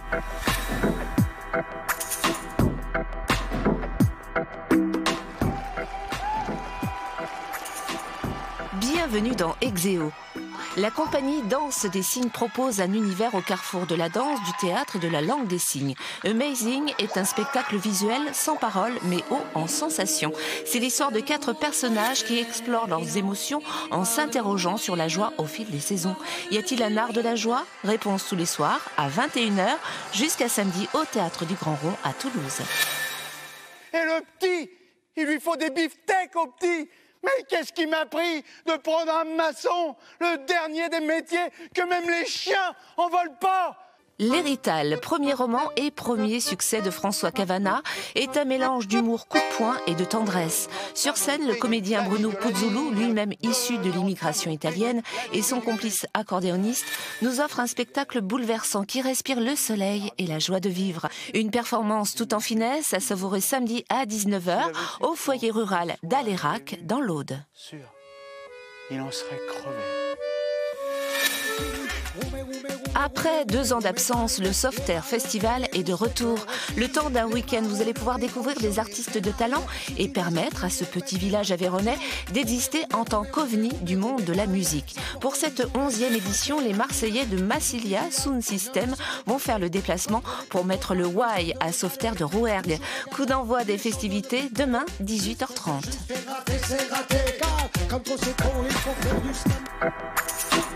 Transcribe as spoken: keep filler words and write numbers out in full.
Bienvenue dans Exeo. La compagnie Danse des Signes propose un univers au carrefour de la danse, du théâtre et de la langue des signes. Amazing est un spectacle visuel sans parole mais haut en sensations. C'est l'histoire de quatre personnages qui explorent leurs émotions en s'interrogeant sur la joie au fil des saisons. Y a-t-il un art de la joie? Réponse tous les soirs à vingt et une heures jusqu'à samedi au Théâtre du Grand Rond à Toulouse. Et le petit, il lui faut des beefsteaks au petit. Mais qu'est-ce qui m'a pris de prendre un maçon, le dernier des métiers, que même les chiens en veulent pas? L'Hérital, premier roman et premier succès de François Cavana, est un mélange d'humour coup de poing et de tendresse. Sur scène, le comédien Bruno Puzzolo, lui-même issu de l'immigration italienne, et son complice accordéoniste, nous offrent un spectacle bouleversant qui respire le soleil et la joie de vivre. Une performance tout en finesse à savourer samedi à dix-neuf heures au foyer rural d'Alérac dans l'Aude. Sûr, il en serait crevé. Après deux ans d'absence, le Softair Festival est de retour. Le temps d'un week-end, vous allez pouvoir découvrir des artistes de talent et permettre à ce petit village aveyronais d'exister en tant qu'ovni du monde de la musique. Pour cette onzième édition, les Marseillais de Massilia Sound System vont faire le déplacement pour mettre le why à Softair de Rouergue. Coup d'envoi des festivités demain, dix-huit heures trente.